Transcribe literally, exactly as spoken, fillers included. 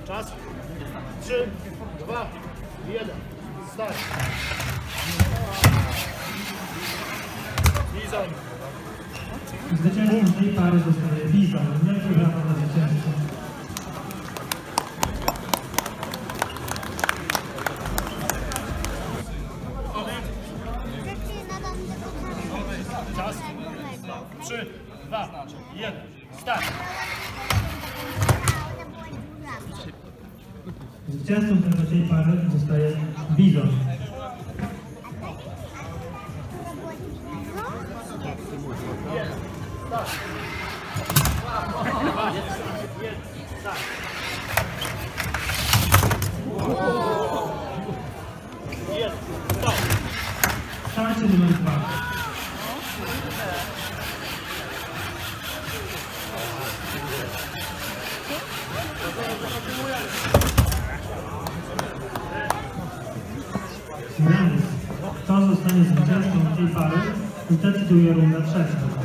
Czas. Trzy, dwa, jeden. Start. Bizon. Zwycięzcą tej pary zostaje Bizon. Wielkie brawa dla zwycięzców. Czas. Trzy, dwa, jeden. Start. Zwycięzcą tej pary zostaje Bizon. Start. Dwa, jeden, start. Jeden, start. Starcie numer dwa. Remis. Kto zostanie zwycięzcą tej pary, zdecyduje runda trzecia.